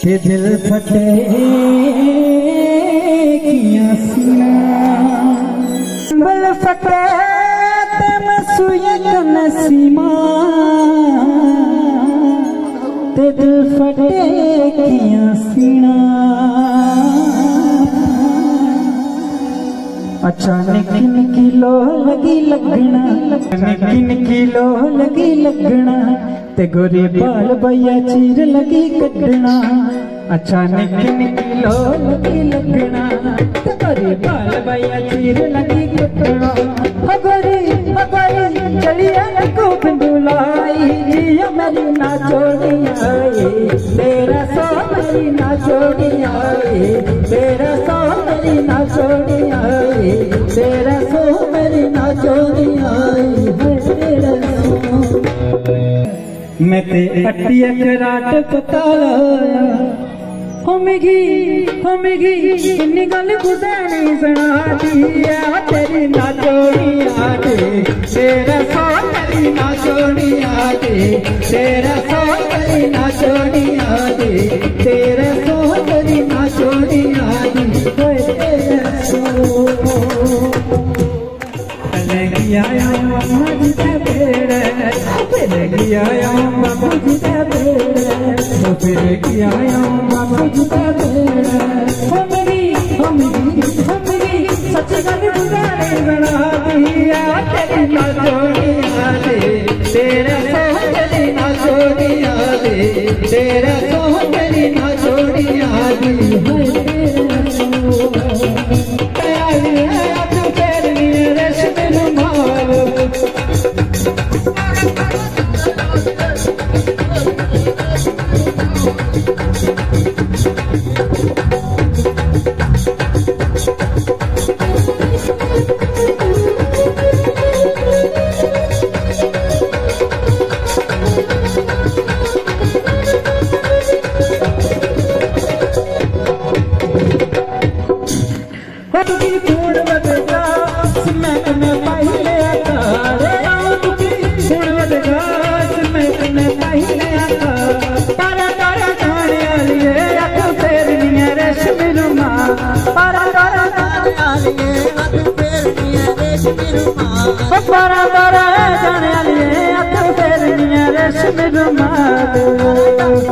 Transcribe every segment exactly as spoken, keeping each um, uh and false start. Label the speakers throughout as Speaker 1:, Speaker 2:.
Speaker 1: के दिल फटे किया सीना बल फटे ते मैं सुयक नसीमा ते दिल फटे किया सीना। अचानक निकी लो लगी लगना निकी निकी लो लगी लगना ते गोरी बाल भैया चीर लगी कटना। अचानक निकी लो लगी लगना ते गोरी बाल भैया चीर लगी कटना। अगोरी अगोरी चलिया को बंदुलाई जिया मेरी ना छोड़ी आई तेरा सो मेरी ना छोड़ी आई तेरा सो मेरी ना छोड़ी आई तेरा सो मेरी ना छोड़ी आई तेरा सो। मैं ते अट्टिया कराट पता लाया होमेगी होमेगी इन्नी गल कुसे नहीं सुना दिया तेरी ना छोड़ी आदे तेरा सो तेरी ना छोड़ी आदे तेरा सो तेरी ना छोड़ी आदे तेरा सो तेरी ना छोड़ी आदे तेरा सो। लगी आया मम्मा जी ते पेड़ लगी आया बाबू जी ते पेड़ फिर लगी आया बाबू जी ते पेड़ होमेगी होमेगी होमेगी सच गल बुझाने बना दिया तेरी ना छोड़ी आदे तेरा सो तेरी ना छोड़ी आदे तेरा सो तेरी ना छोड़ी आदे तेरा सो। तू तेरी रेशमी रुमाल बारा बारा जाने आलिए अत फेरनिया रेशमी रुमाल।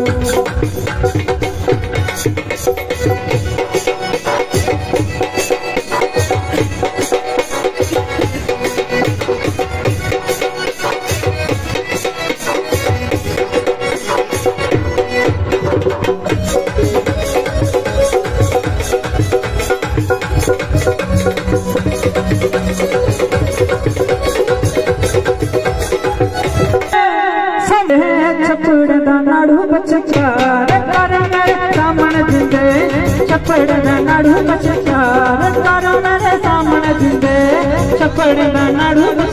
Speaker 1: छपड़ दा नाड़ू बचकार कर मेरे सामने जिंदे छपड़ दा नाड़ू बचकार कर मेरे सामने जिंदे छपड़ दा नाड़ू